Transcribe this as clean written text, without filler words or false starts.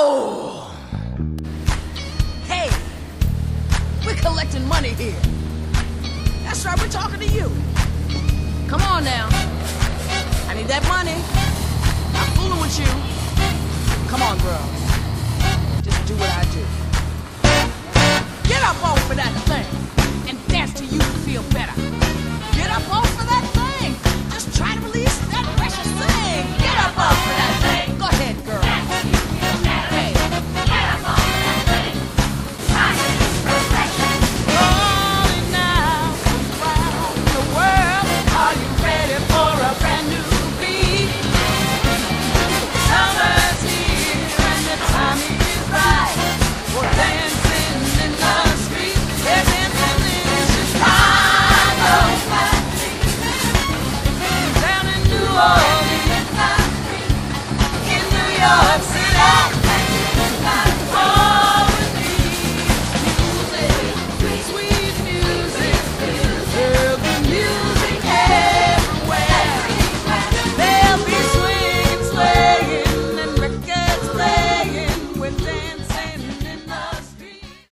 Oh! Hey, we're collecting money here. That's right, we're talking to you. Come on now. I need that money. I'm fooling with you. Come on, girl. Just do what I do. Get up off of that thing and dance till you feel better. Get up off of that thing. Just try to release that precious thing. Get up off of that thing. Go ahead, girl. Hey. Get up off of that thing. Rolling now around the world. Are you ready for a brand new beat? Summer's here and the time is right. We're dancing in the street. There's dancing in Chicago. Down in New Orleans. In New York City.